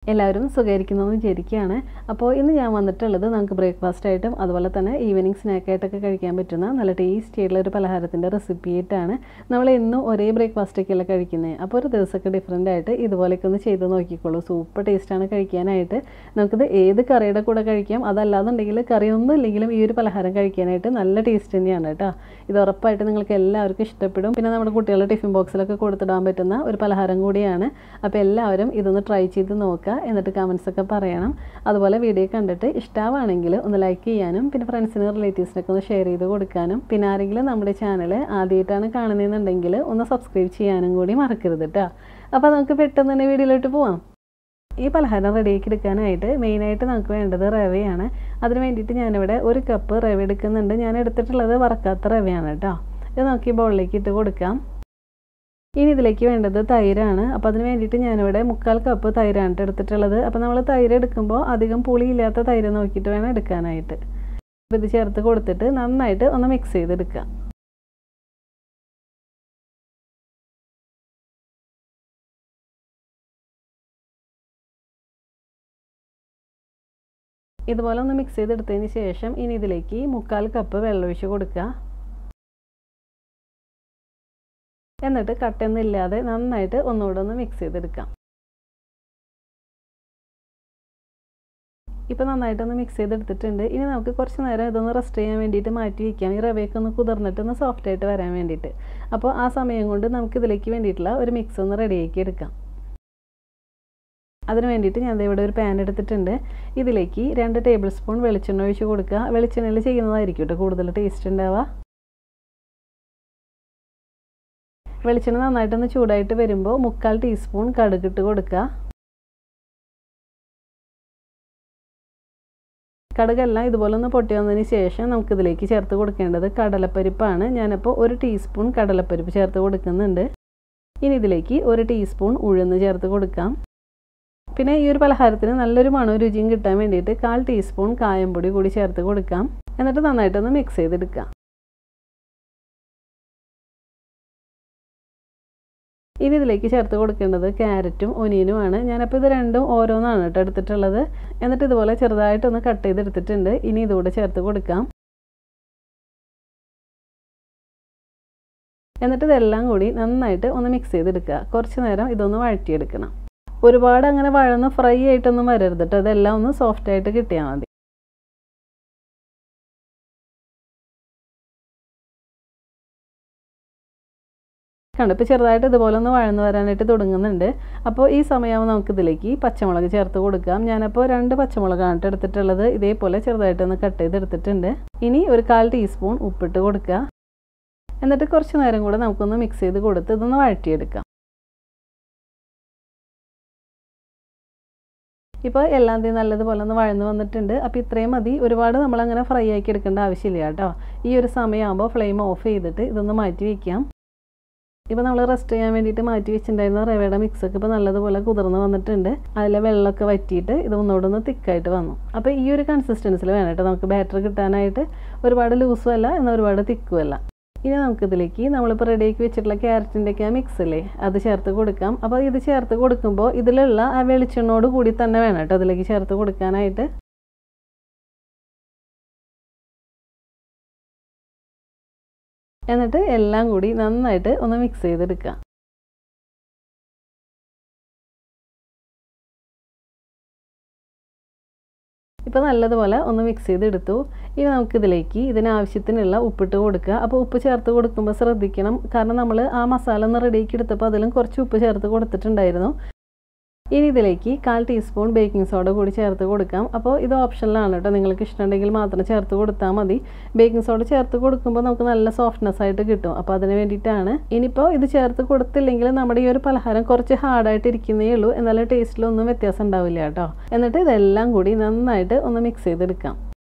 എല്ലാവരും സുഖമായിരിക്കുന്നതെന്ന് വിചാരിക്കുകയാണ്. അപ്പോൾ ഇന്ന് ഞാൻ വന്നിട്ടുള്ളത് നമുക്ക് ബ്രേക്ക്ഫാസ്റ്റ് ആയിട്ടും അതുപോലെ തന്നെ ഈവനിങ് സ്നാക്കായിട്ടൊക്കെ കഴിക്കാൻ പറ്റുന്ന നല്ല ടേസ്റ്റി ആയിട്ടുള്ള ഒരു പലഹാരത്തിൻ്റെ റെസിപ്പി ആയിട്ടാണ്. നമ്മൾ എന്നും ഒരേ ബ്രേക്ക്ഫാസ്റ്റൊക്കെയല്ല കഴിക്കുന്നത്. അപ്പോൾ ഒരു ദിവസമൊക്കെ ഡിഫറൻ്റ് ആയിട്ട് ഇതുപോലെയൊക്കെ ഒന്ന് ചെയ്ത് നോക്കിക്കോളൂ. സൂപ്പർ ടേസ്റ്റാണ് കഴിക്കാനായിട്ട്. നമുക്കിത് ഏത് കറിയുടെ കൂടെ കഴിക്കാം. അതല്ലാന്നുണ്ടെങ്കിൽ കറിയൊന്നും ഇല്ലെങ്കിലും ഈ ഒരു പലഹാരം കഴിക്കാനായിട്ട് നല്ല ടേസ്റ്റ് തന്നെയാണ് കേട്ടോ. ഇത് ഉറപ്പായിട്ട് നിങ്ങൾക്ക് എല്ലാവർക്കും ഇഷ്ടപ്പെടും. പിന്നെ നമ്മുടെ കുട്ടികളുടെ ടിഫിൻ ബോക്സിലൊക്കെ കൊടുത്തിടാൻ പറ്റുന്ന ഒരു പലഹാരം കൂടിയാണ്. അപ്പോൾ എല്ലാവരും ഇതൊന്ന് ട്രൈ ചെയ്ത് നോക്കുക. എന്നിട്ട് കമൻസൊക്കെ പറയണം. അതുപോലെ വീഡിയോ കണ്ടിട്ട് ഇഷ്ടമാണെങ്കിൽ ഒന്ന് ലൈക്ക് ചെയ്യാനും പിന്നെ ഫ്രണ്ട്സിനും റിലേറ്റീവ്സിനൊക്കെ ഒന്ന് ഷെയർ ചെയ്ത് കൊടുക്കാനും പിന്നെ ആരെങ്കിലും നമ്മുടെ ചാനൽ ആദ്യമായിട്ടാണ് കാണുന്നതെന്നുണ്ടെങ്കിൽ ഒന്ന് സബ്സ്ക്രൈബ് ചെയ്യാനും കൂടി മറക്കരുത് കേട്ടോ. അപ്പോൾ നമുക്ക് പെട്ടെന്ന് തന്നെ വീഡിയോയിലോട്ട് പോവാം. ഈ പലഹാരം റെഡിയാക്കി എടുക്കാനായിട്ട് മെയിനായിട്ട് നമുക്ക് വേണ്ടത് റവയാണ്. അതിന് വേണ്ടിയിട്ട് ഞാനിവിടെ 1 കപ്പ് റവ എടുക്കുന്നുണ്ട്. ഞാൻ എടുത്തിട്ടുള്ളത് വറക്കാത്ത റവയാണ് കേട്ടോ. ഇത് നമുക്ക് ഈ ബൗളിലേക്ക് ഇട്ട് കൊടുക്കാം. ഇനി ഇതിലേക്ക് വേണ്ടത് തൈരാണ്. അപ്പോൾ അതിന് വേണ്ടിയിട്ട് ഞാനിവിടെ 3/4 കപ്പ് തൈരാണ് എടുത്തിട്ടുള്ളത്. അപ്പോൾ നമ്മൾ തൈര് എടുക്കുമ്പോൾ അധികം പുളിയില്ലാത്ത തൈര് നോക്കിയിട്ട് വേണം എടുക്കാനായിട്ട്. അപ്പോൾ ഇത് ചേർത്ത് കൊടുത്തിട്ട് നന്നായിട്ട് ഒന്ന് മിക്സ് ചെയ്തെടുക്കുക. ഇതുപോലെ ഒന്ന് മിക്സ് ചെയ്തെടുത്തതിന് ശേഷം ഇനി ഇതിലേക്ക് 3/4 കപ്പ് വെള്ളം ഒഴിച്ച് കൊടുക്കുക. എന്നിട്ട് കട്ടയൊന്നും ഇല്ലാതെ നന്നായിട്ട് ഒന്നുകൂടെ ഒന്ന് മിക്സ് ചെയ്തെടുക്കാം. ഇപ്പോൾ നന്നായിട്ടൊന്ന് മിക്സ് ചെയ്തെടുത്തിട്ടുണ്ട്. ഇനി നമുക്ക് കുറച്ച് നേരം ഇതൊന്ന് റെസ്റ്റ് ചെയ്യാൻ വേണ്ടിയിട്ട് മാറ്റി വയ്ക്കാം. ഈ റവയൊക്കെ ഒന്ന് കുതിർന്നിട്ട് ഒന്ന് സോഫ്റ്റായിട്ട് വരാൻ വേണ്ടിയിട്ട്. അപ്പോൾ ആ സമയം കൊണ്ട് നമുക്ക് ഇതിലേക്ക് വേണ്ടിയിട്ടുള്ള ഒരു മിക്സ് ഒന്ന് റെഡിയാക്കി എടുക്കാം. അതിന് വേണ്ടിയിട്ട് ഞാൻ ഇവിടെ ഒരു പാൻ എടുത്തിട്ടുണ്ട്. ഇതിലേക്ക് 2 ടേബിൾ സ്പൂൺ വെളിച്ചെണ്ണ ഒഴിച്ച് കൊടുക്കുക. വെളിച്ചെണ്ണയിൽ ചെയ്യുന്നതായിരിക്കും കേട്ടോ കൂടുതൽ ടേസ്റ്റ് ഉണ്ടാവുക. വെളിച്ചെണ്ണ നന്നായിട്ടൊന്ന് ചൂടായിട്ട് വരുമ്പോൾ 3/4 ടീസ്പൂൺ കടുകിട്ട് കൊടുക്കുക. കടുകെല്ലാം ഇതുപോലെ ഒന്ന് പൊട്ടി വന്നതിന് ശേഷം നമുക്കിതിലേക്ക് ചേർത്ത് കൊടുക്കേണ്ടത് കടലപ്പരിപ്പാണ്. ഞാനിപ്പോൾ 1 ടീസ്പൂൺ കടലപ്പരിപ്പ് ചേർത്ത് കൊടുക്കുന്നുണ്ട്. ഇനി ഇതിലേക്ക് 1 ടീസ്പൂൺ ഉഴുന്ന് ചേർത്ത് കൊടുക്കാം. പിന്നെ ഈ ഒരു പലഹാരത്തിന് നല്ലൊരു മണവും രുചിയും കിട്ടാൻ വേണ്ടിയിട്ട് 1/4 ടീസ്പൂൺ കായംപൊടി കൂടി ചേർത്ത് കൊടുക്കാം. എന്നിട്ട് നന്നായിട്ടൊന്ന് മിക്സ് ചെയ്തെടുക്കാം. ഇനി ഇതിലേക്ക് ചേർത്ത് കൊടുക്കേണ്ടത് ക്യാരറ്റും ഒനിയനുമാണ്. ഞാനപ്പോൾ ഇത് രണ്ടും ഓരോന്നാണ് കേട്ടോ എടുത്തിട്ടുള്ളത്. എന്നിട്ട് ഇതുപോലെ ചെറുതായിട്ടൊന്ന് കട്ട് ചെയ്തെടുത്തിട്ടുണ്ട്. ഇനി ഇതുകൂടെ ചേർത്ത് കൊടുക്കാം. എന്നിട്ട് ഇതെല്ലാം കൂടി നന്നായിട്ട് ഒന്ന് മിക്സ് ചെയ്തെടുക്കുക. കുറച്ച് നേരം ഇതൊന്ന് വഴറ്റിയെടുക്കണം. ഒരുപാട് അങ്ങനെ വഴന്ന് ഫ്രൈ ആയിട്ടൊന്നും വരരുത് കേട്ടോ. ഇതെല്ലാം ഒന്ന് സോഫ്റ്റായിട്ട് കിട്ടിയാൽ മതി. കണ്ടു ഇപ്പോൾ ചെറുതായിട്ട് ഇതുപോലെ ഒന്ന് വഴന്ന് വരാനായിട്ട് തുടങ്ങുന്നുണ്ട്. അപ്പോൾ ഈ സമയമാകുമ്പോൾ നമുക്കിതിലേക്ക് പച്ചമുളക് ചേർത്ത് കൊടുക്കാം. ഞാനപ്പോൾ 2 പച്ചമുളകാണ് എടുത്തിട്ടുള്ളത്. ഇതേപോലെ ചെറുതായിട്ടൊന്ന് കട്ട് ചെയ്തെടുത്തിട്ടുണ്ട്. ഇനി ഒരു 1/4 ടീസ്പൂൺ ഉപ്പിട്ട് കൊടുക്കുക. എന്നിട്ട് കുറച്ച് നേരം കൂടെ നമുക്കൊന്ന് മിക്സ് ചെയ്ത് കൊടുത്ത് ഇതൊന്ന് വഴറ്റിയെടുക്കാം. ഇപ്പോൾ എല്ലാം നല്ലതുപോലെ ഒന്ന് വഴന്ന് വന്നിട്ടുണ്ട്. അപ്പോൾ ഇത്രയും മതി. ഒരുപാട് നമ്മളങ്ങനെ ഫ്രൈ ആക്കി എടുക്കേണ്ട ആവശ്യമില്ല കേട്ടോ. ഈ ഒരു സമയമാകുമ്പോൾ ഫ്ലെയിം ഓഫ് ചെയ്തിട്ട് ഇതൊന്ന് മാറ്റി വയ്ക്കാം. ഇപ്പോൾ നമ്മൾ റെസ്റ്റ് ചെയ്യാൻ വേണ്ടിയിട്ട് മാറ്റി വെച്ചിട്ടുണ്ടായിരുന്ന റവയുടെ മിക്സൊക്കെ ഇപ്പോൾ നല്ലതുപോലെ കുതിർന്ന് വന്നിട്ടുണ്ട്. അതിലെ വെള്ളമൊക്കെ വറ്റിയിട്ട് ഇത് ഒന്നുകൂടെ തിക്കായിട്ട് വന്നു. അപ്പോൾ ഈ ഒരു കൺസിസ്റ്റൻസിൽ വേണം കേട്ടോ നമുക്ക് ബാറ്റർ കിട്ടാനായിട്ട്. ഒരുപാട് ലൂസും അല്ല എന്നാൽ ഒരുപാട് തിക്കും അല്ല. ഇനി നമുക്കിതിലേക്ക് നമ്മളിപ്പോൾ റെഡിയാക്കി വെച്ചിട്ടുള്ള ക്യാരറ്റിൻ്റെയൊക്കെ ആ മിക്സില്ലേ അത് ചേർത്ത് കൊടുക്കാം. അപ്പോൾ ഇത് ചേർത്ത് കൊടുക്കുമ്പോൾ ഇതിലുള്ള ആ വെളിച്ചെണ്ണോട് കൂടി തന്നെ വേണം കേട്ടോ അതിലേക്ക് ചേർത്ത് കൊടുക്കാനായിട്ട്. എന്നിട്ട് എല്ലാം കൂടി നന്നായിട്ട് ഒന്ന് മിക്സ് ചെയ്തെടുക്കുക. ഇപ്പോൾ നല്ലതുപോലെ ഒന്ന് മിക്സ് ചെയ്തെടുത്തു. ഇനി നമുക്കിതിലേക്ക് ഇതിനാവശ്യത്തിനുള്ള ഉപ്പിട്ട് കൊടുക്കുക. അപ്പോൾ ഉപ്പ് ചേർത്ത് കൊടുക്കുമ്പോൾ ശ്രദ്ധിക്കണം. കാരണം നമ്മൾ ആ മസാല ഒന്ന് റെഡിയാക്കി എടുത്തപ്പോൾ അതിലും കുറച്ച് ഉപ്പ് ചേർത്ത് കൊടുത്തിട്ടുണ്ടായിരുന്നു. ഇനി ഇതിലേക്ക് 1/4 ടീസ്പൂൺ ബേക്കിംഗ് സോഡ കൂടി ചേർത്ത് കൊടുക്കാം. അപ്പോൾ ഇത് ഓപ്ഷനിലാണ് കേട്ടോ. നിങ്ങൾക്ക് ഇഷ്ടമുണ്ടെങ്കിൽ മാത്രം ചേർത്ത് കൊടുത്താൽ മതി. ബേക്കിംഗ് സോഡ ചേർത്ത് കൊടുക്കുമ്പോൾ നമുക്ക് നല്ല സോഫ്റ്റ്നെസ് ആയിട്ട് കിട്ടും. അപ്പോൾ അതിന് വേണ്ടിയിട്ടാണ്. ഇനിയിപ്പോൾ ഇത് ചേർത്ത് കൊടുത്തില്ലെങ്കിൽ നമ്മുടെ ഈ ഒരു പലഹാരം കുറച്ച് ഹാർഡായിട്ട് ഇരിക്കുന്നേ ഉള്ളൂ. എന്നാലും ടേസ്റ്റിലൊന്നും വ്യത്യാസം ഉണ്ടാവില്ല കേട്ടോ. എന്നിട്ട് ഇതെല്ലാം കൂടി നന്നായിട്ട് ഒന്ന് മിക്സ് ചെയ്തെടുക്കാം.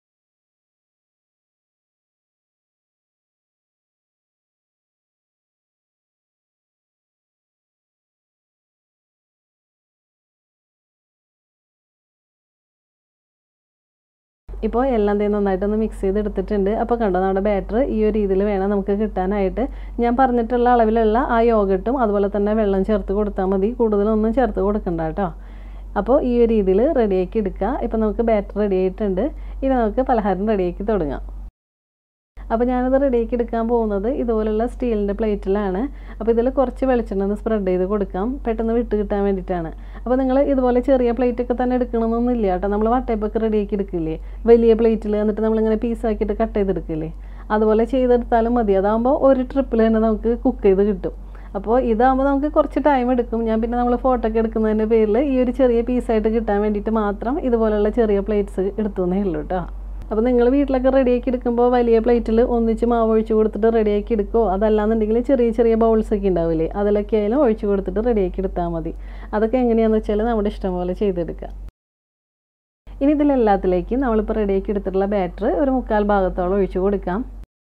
ഇപ്പോൾ എല്ലാം നന്നായിട്ടൊന്ന് മിക്സ് ചെയ്തെടുത്തിട്ടുണ്ട്. അപ്പോൾ കണ്ടോ നമ്മുടെ ബാറ്റർ ഈ ഒരു രീതിയിൽ വേണം നമുക്ക് കിട്ടാനായിട്ട്. ഞാൻ പറഞ്ഞിട്ടുള്ള അളവിലുള്ള ആ യോഗട്ടും അതുപോലെ തന്നെ വെള്ളം ചേർത്ത് കൊടുത്താൽ മതി. കൂടുതലൊന്നും ചേർത്ത് കൊടുക്കണ്ട കേട്ടോ. അപ്പോൾ ഈ ഒരു രീതിയിൽ റെഡിയാക്കി എടുക്കുക. ഇപ്പോൾ നമുക്ക് ബാറ്റർ റെഡി ആയിട്ടുണ്ട്. ഇനി നമുക്ക് പലഹാരം റെഡിയാക്കി തുടങ്ങാം. അപ്പോൾ ഞാനത് റെഡിയാക്കി എടുക്കാൻ പോകുന്നത് ഇതുപോലുള്ള സ്റ്റീലിൻ്റെ പ്ലേറ്റിലാണ്. അപ്പോൾ ഇതിൽ കുറച്ച് വെളിച്ചെണ്ണ ഒന്ന് സ്പ്രെഡ് ചെയ്ത് കൊടുക്കാം, പെട്ടെന്ന് വിട്ട് കിട്ടാൻ വേണ്ടിയിട്ടാണ്. അപ്പോൾ നിങ്ങൾ ഇതുപോലെ ചെറിയ പ്ലേറ്റൊക്കെ തന്നെ എടുക്കണമെന്നൊന്നുമില്ല കേട്ടോ. നമ്മൾ വട്ടയപ്പൊക്കെ റെഡിയാക്കി എടുക്കില്ലേ വലിയ പ്ലേറ്റിൽ, എന്നിട്ട് നമ്മളിങ്ങനെ പീസാക്കിയിട്ട് കട്ട് ചെയ്തെടുക്കില്ലേ, അതുപോലെ ചെയ്തെടുത്താലും മതി. അതാകുമ്പോൾ ഒരു ട്രിപ്പിൽ തന്നെ നമുക്ക് കുക്ക് ചെയ്ത് കിട്ടും. അപ്പോൾ ഇതാകുമ്പോൾ നമുക്ക് കുറച്ച് ടൈം എടുക്കും. ഞാൻ പിന്നെ നമ്മൾ ഫോട്ടോ ഒക്കെ എടുക്കുന്നതിൻ്റെ പേരിൽ ഈ ഒരു ചെറിയ പീസായിട്ട് കിട്ടാൻ വേണ്ടിയിട്ട് മാത്രം ഇതുപോലുള്ള ചെറിയ പ്ലേറ്റ്സ് എടുത്തുവെന്നേ ഉള്ളൂ കേട്ടോ. അപ്പോൾ നിങ്ങൾ വീട്ടിലൊക്കെ റെഡിയാക്കി എടുക്കുമ്പോൾ വലിയ പ്ലേറ്റിൽ ഒന്നിച്ച് മാവ് ഒഴിച്ച് കൊടുത്തിട്ട് റെഡിയാക്കി എടുക്കുമോ, അതല്ലാന്നുണ്ടെങ്കിൽ ചെറിയ ചെറിയ ബൗൾസൊക്കെ ഉണ്ടാവില്ലേ, അതിലൊക്കെ ആയാലും ഒഴിച്ച് കൊടുത്തിട്ട് റെഡിയാക്കി എടുത്താൽ മതി. അതൊക്കെ എങ്ങനെയാണെന്ന് വെച്ചാൽ നമ്മുടെ ഇഷ്ടം പോലെ ചെയ്തെടുക്കുക. ഇനി ഇതിലെല്ലാത്തിലേക്കും നമ്മളിപ്പോൾ റെഡിയാക്കി എടുത്തിട്ടുള്ള ബാറ്റർ ഒരു 3/4 ഭാഗത്തോളം ഒഴിച്ച് കൊടുക്കാം.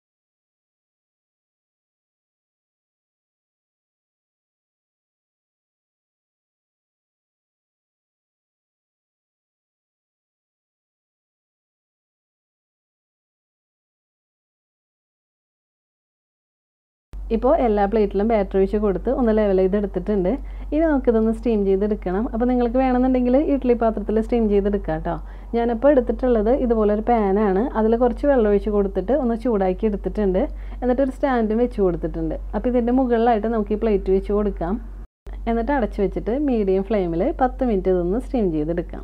ഇപ്പോൾ എല്ലാ പ്ലേറ്റിലും ബാറ്റർ ഒഴിച്ച് കൊടുത്ത് ഒന്ന് ലെവൽ ചെയ്തെടുത്തിട്ടുണ്ട്. ഇനി നമുക്കിതൊന്ന് സ്റ്റീം ചെയ്തെടുക്കണം. അപ്പോൾ നിങ്ങൾക്ക് വേണമെന്നുണ്ടെങ്കിൽ ഇഡ്ഡലി പാത്രത്തിൽ സ്റ്റീം ചെയ്തെടുക്കാം കേട്ടോ. ഞാനിപ്പോൾ എടുത്തിട്ടുള്ളത് ഇതുപോലൊരു പാനാണ്. അതിൽ കുറച്ച് വെള്ളം ഒഴിച്ച് കൊടുത്തിട്ട് ഒന്ന് ചൂടാക്കി എടുത്തിട്ടുണ്ട്. എന്നിട്ടൊരു സ്റ്റാൻഡും വെച്ച് കൊടുത്തിട്ടുണ്ട്. അപ്പോൾ ഇതിൻ്റെ മുകളിലായിട്ട് നമുക്ക് ഈ പ്ലേറ്റ് വെച്ച് കൊടുക്കാം. എന്നിട്ട് അടച്ച് വെച്ചിട്ട് മീഡിയം ഫ്ലെയിമിൽ 10 മിനിറ്റ് ഇതൊന്ന് സ്റ്റീം ചെയ്തെടുക്കാം.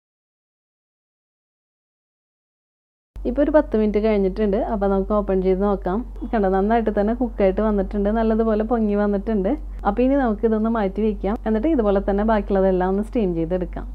ഇപ്പോൾ ഒരു 10 മിനിറ്റ് കഴിഞ്ഞിട്ടുണ്ട്. അപ്പോൾ നമുക്ക് ഓപ്പൺ ചെയ്ത് നോക്കാം. കണ്ടോ, നന്നായിട്ട് തന്നെ കുക്കായിട്ട് വന്നിട്ടുണ്ട്, നല്ലതുപോലെ പൊങ്ങി വന്നിട്ടുണ്ട്. അപ്പോൾ ഇനി നമുക്ക് ഇതൊന്ന് മാറ്റി വയ്ക്കാം. എന്നിട്ട് ഇതുപോലെ തന്നെ ബാക്കിയുള്ളതെല്ലാം ഒന്ന് സ്റ്റീം ചെയ്തെടുക്കാം.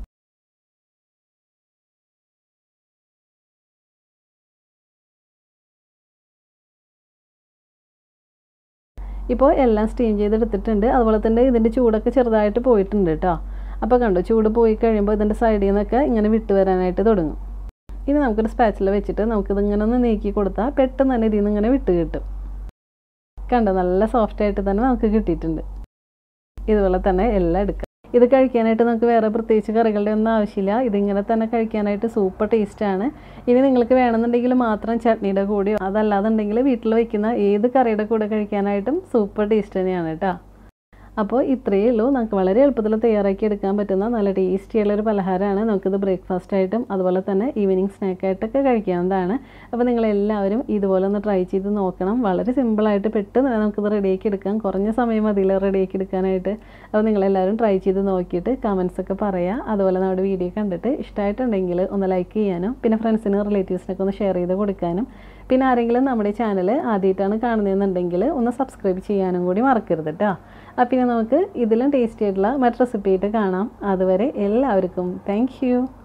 ഇപ്പോൾ എല്ലാം സ്റ്റീം ചെയ്തെടുത്തിട്ടുണ്ട്. അതുപോലെ തന്നെ ഇതിൻ്റെ ചൂടൊക്കെ ചെറുതായിട്ട് പോയിട്ടുണ്ട് കേട്ടോ. അപ്പോൾ കണ്ടോ, ചൂട് പോയി കഴിയുമ്പോൾ ഇതിൻ്റെ സൈഡിൽ നിന്നൊക്കെ ഇങ്ങനെ വിട്ട് വരാനായിട്ട് തുടങ്ങും. ഇനി നമുക്കൊരു സ്പാച്ചില വെച്ചിട്ട് നമുക്കിതിങ്ങനെ ഒന്ന് നീക്കി കൊടുത്താൽ പെട്ടെന്ന് തന്നെ ഇതിൽ നിന്ന് ഇങ്ങനെ വിട്ട് കിട്ടും. കണ്ടോ, നല്ല സോഫ്റ്റായിട്ട് തന്നെ നമുക്ക് കിട്ടിയിട്ടുണ്ട്. ഇതുപോലെ തന്നെ എല്ലാം എടുക്കാം. ഇത് കഴിക്കാനായിട്ട് നമുക്ക് വേറെ പ്രത്യേകിച്ച് കറികളുടെ ഒന്നും ആവശ്യമില്ല. ഇതിങ്ങനെ തന്നെ കഴിക്കാനായിട്ട് സൂപ്പർ ടേസ്റ്റാണ്. ഇനി നിങ്ങൾക്ക് വേണമെന്നുണ്ടെങ്കിൽ മാത്രം ചട്നിയുടെ കൂടെയോ അതല്ലാന്നുണ്ടെങ്കിൽ വീട്ടിൽ വയ്ക്കുന്ന ഏത് കറിയുടെ കൂടെ കഴിക്കാനായിട്ടും സൂപ്പർ ടേസ്റ്റ് തന്നെയാണ് കേട്ടോ. അപ്പോൾ ഇത്രയേ ഉള്ളൂ. നമുക്ക് വളരെ എളുപ്പത്തിൽ തയ്യാറാക്കി എടുക്കാൻ പറ്റുന്ന നല്ല ടേസ്റ്റിയുള്ളൊരു പലഹാരമാണ്. നമുക്കിത് ബ്രേക്ക്ഫാസ്റ്റ് ആയിട്ടും അതുപോലെ തന്നെ ഈവനിങ് സ്നാക്കായിട്ടൊക്കെ കഴിക്കാവുന്നതാണ്. അപ്പോൾ നിങ്ങളെല്ലാവരും ഇതുപോലെ ഒന്ന് ട്രൈ ചെയ്ത് നോക്കണം. വളരെ സിമ്പിളായിട്ട് പെട്ടെന്ന് തന്നെ നമുക്കിത് റെഡിയാക്കി എടുക്കാം. കുറഞ്ഞ സമയം മതിയില്ല റെഡിയാക്കി എടുക്കാനായിട്ട്. അപ്പോൾ നിങ്ങളെല്ലാവരും ട്രൈ ചെയ്ത് നോക്കിയിട്ട് കമൻസൊക്കെ പറയുക. അതുപോലെ നമ്മുടെ വീഡിയോ കണ്ടിട്ട് ഇഷ്ടമായിട്ടുണ്ടെങ്കിൽ ഒന്ന് ലൈക്ക് ചെയ്യാനും പിന്നെ ഫ്രണ്ട്സിനും റിലേറ്റീവ്സിനൊക്കെ ഒന്ന് ഷെയർ ചെയ്ത് കൊടുക്കാനും പിന്നെ ആരെങ്കിലും നമ്മുടെ ചാനൽ ആദ്യമായിട്ടാണ് കാണുന്നതെന്നുണ്ടെങ്കിൽ ഒന്ന് സബ്സ്ക്രൈബ് ചെയ്യാനും കൂടി മറക്കരുത് കേട്ടോ. അപ്പോൾ പിന്നെ നമുക്ക് ഇതിലും ടേസ്റ്റി ആയിട്ടുള്ള മറ്റു റെസിപ്പി ആയിട്ട് കാണാം. അതുവരെ എല്ലാവർക്കും താങ്ക് യു.